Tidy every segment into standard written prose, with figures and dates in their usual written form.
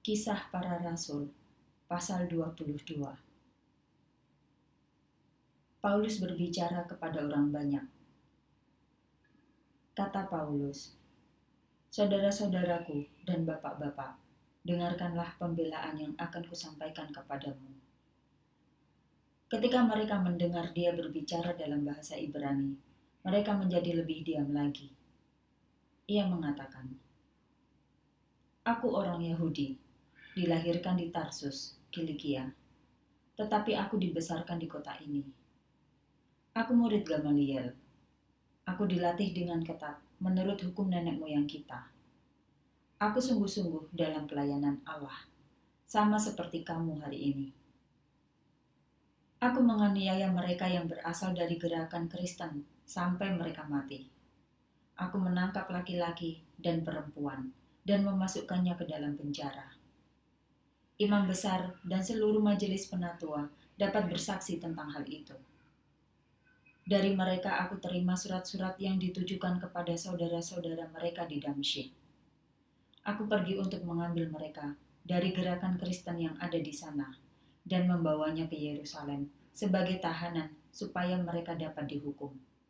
Kisah Para Rasul, pasal 22. Paulus berbicara kepada orang banyak. Kata Paulus, "Saudara-saudaraku dan bapak-bapak, dengarkanlah pembelaan yang akan kusampaikan kepadamu." Ketika mereka mendengar dia berbicara dalam bahasa Ibrani, mereka menjadi lebih diam lagi. Ia mengatakan, "Aku orang Yahudi, dilahirkan di Tarsus, Kilikia, tetapi aku dibesarkan di kota ini. Aku murid Gamaliel. Aku dilatih dengan ketat menurut hukum nenek moyang kita. Aku sungguh-sungguh dalam pelayanan Allah, sama seperti kamu hari ini. Aku menganiaya mereka yang berasal dari gerakan Kristen sampai mereka mati. Aku menangkap laki-laki dan perempuan dan memasukkannya ke dalam penjara. Imam besar dan seluruh majelis penatua dapat bersaksi tentang hal itu. Dari mereka aku terima surat-surat yang ditujukan kepada saudara-saudara mereka di Damsyik. Aku pergi untuk mengambil mereka dari gerakan Kristen yang ada di sana dan membawanya ke Yerusalem sebagai tahanan supaya mereka dapat dihukum."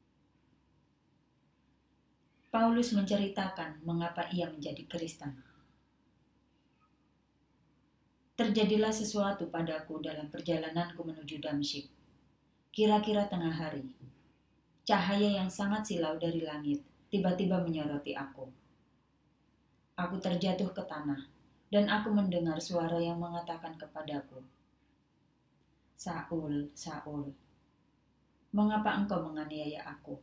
Paulus menceritakan mengapa ia menjadi Kristen. "Terjadilah sesuatu padaku dalam perjalananku menuju Damsyik. Kira-kira tengah hari, cahaya yang sangat silau dari langit tiba-tiba menyoroti aku. Aku terjatuh ke tanah, dan aku mendengar suara yang mengatakan kepadaku, 'Saul, Saul, mengapa engkau menganiaya aku?'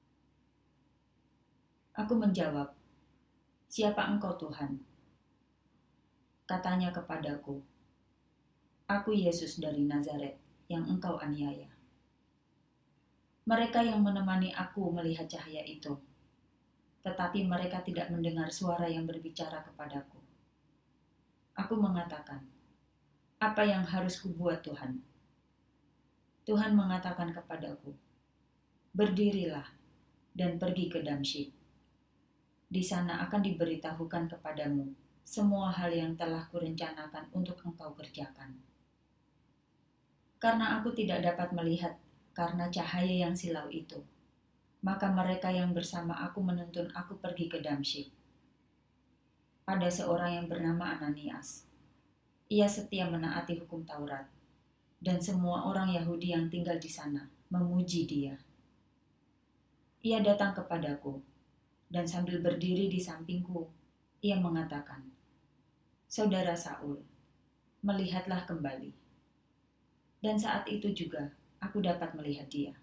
Aku menjawab, 'Siapa engkau, Tuhan?' Katanya kepadaku, 'Aku Yesus dari Nazaret yang engkau aniaya.' Mereka yang menemani aku melihat cahaya itu, tetapi mereka tidak mendengar suara yang berbicara kepadaku. Aku mengatakan, 'Apa yang harus kubuat, Tuhan?' Tuhan mengatakan kepadaku, 'Berdirilah dan pergi ke Damsyik. Di sana akan diberitahukan kepadamu semua hal yang telah kurencanakan untuk engkau kerjakan.' Karena aku tidak dapat melihat karena cahaya yang silau itu, maka mereka yang bersama aku menuntun aku pergi ke Damsyik. Ada seorang yang bernama Ananias. Ia setia menaati hukum Taurat, dan semua orang Yahudi yang tinggal di sana memuji dia. Ia datang kepadaku, dan sambil berdiri di sampingku, ia mengatakan, 'Saudara Saul, melihatlah kembali.' Dan saat itu juga aku dapat melihat dia.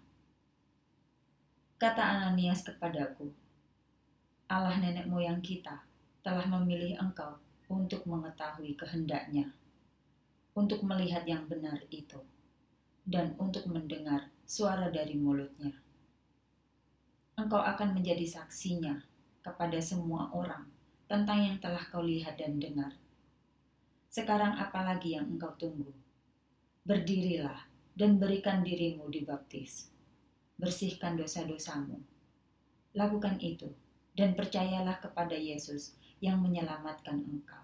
Kata Ananias kepadaku, 'Allah nenek moyang kita telah memilih engkau untuk mengetahui kehendaknya, untuk melihat yang benar itu, dan untuk mendengar suara dari mulutnya. Engkau akan menjadi saksinya kepada semua orang tentang yang telah kau lihat dan dengar. Sekarang apalagi yang engkau tunggu? Berdirilah dan berikan dirimu dibaptis. Bersihkan dosa-dosamu. Lakukan itu dan percayalah kepada Yesus yang menyelamatkan engkau.'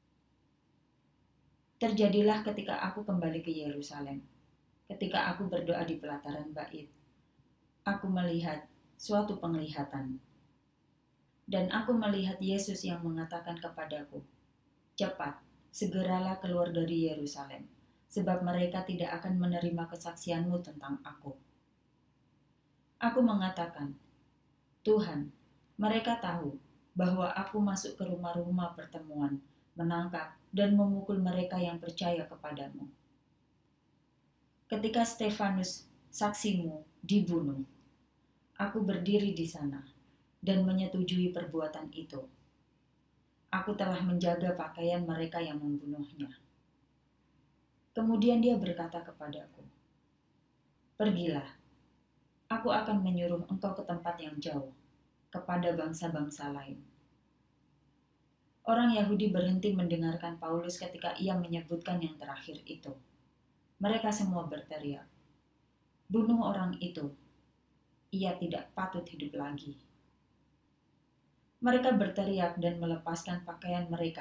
Terjadilah ketika aku kembali ke Yerusalem, ketika aku berdoa di pelataran bait, aku melihat suatu penglihatan. Dan aku melihat Yesus yang mengatakan kepadaku, 'Cepat, segeralah keluar dari Yerusalem, sebab mereka tidak akan menerima kesaksianmu tentang aku.' Aku mengatakan, 'Tuhan, mereka tahu bahwa aku masuk ke rumah-rumah pertemuan, menangkap dan memukul mereka yang percaya kepadamu. Ketika Stefanus, saksimu, dibunuh, aku berdiri di sana dan menyetujui perbuatan itu. Aku telah menjaga pakaian mereka yang membunuhnya.' Kemudian dia berkata kepadaku, 'Pergilah, aku akan menyuruh engkau ke tempat yang jauh, kepada bangsa-bangsa lain.' Orang Yahudi berhenti mendengarkan Paulus ketika ia menyebutkan yang terakhir itu. Mereka semua berteriak, 'Bunuh orang itu, ia tidak patut hidup lagi.' Mereka berteriak dan melepaskan pakaian mereka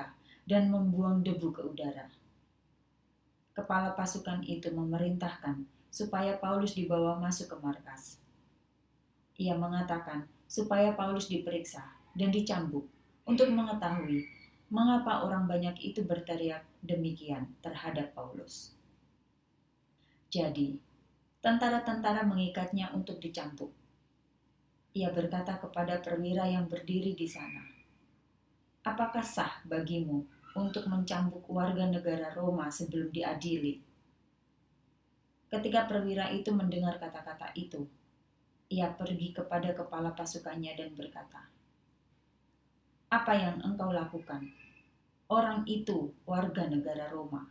dan membuang debu ke udara. Kepala pasukan itu memerintahkan supaya Paulus dibawa masuk ke markas. Ia mengatakan supaya Paulus diperiksa dan dicambuk untuk mengetahui mengapa orang banyak itu berteriak demikian terhadap Paulus. Jadi, tentara-tentara mengikatnya untuk dicambuk. Ia berkata kepada perwira yang berdiri di sana, "Apakah sah bagimu untuk mencambuk warga negara Roma sebelum diadili?" Ketika perwira itu mendengar kata-kata itu, ia pergi kepada kepala pasukannya dan berkata, "Apa yang engkau lakukan? Orang itu warga negara Roma."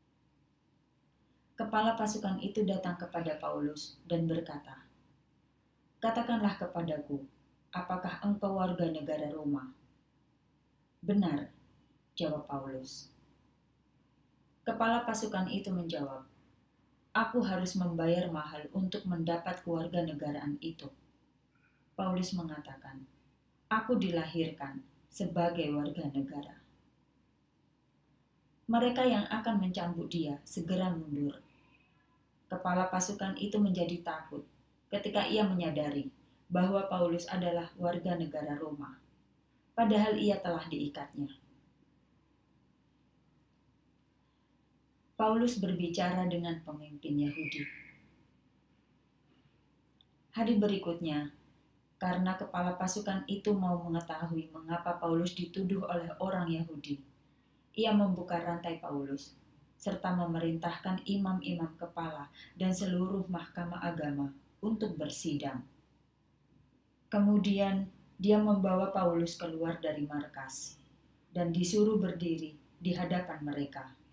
Kepala pasukan itu datang kepada Paulus dan berkata, "Katakanlah kepadaku, apakah engkau warga negara Roma?" "Benar," jawab Paulus. Kepala pasukan itu menjawab, "Aku harus membayar mahal untuk mendapat kewarganegaraan itu." Paulus mengatakan, "Aku dilahirkan sebagai warga negara." Mereka yang akan mencambuk dia segera mundur. Kepala pasukan itu menjadi takut ketika ia menyadari bahwa Paulus adalah warga negara Roma, padahal ia telah diikatnya. Paulus berbicara dengan pemimpin Yahudi. Hari berikutnya, karena kepala pasukan itu mau mengetahui mengapa Paulus dituduh oleh orang Yahudi, ia membuka rantai Paulus serta memerintahkan imam-imam kepala dan seluruh mahkamah agama untuk bersidang. Kemudian dia membawa Paulus keluar dari markas dan disuruh berdiri di hadapan mereka.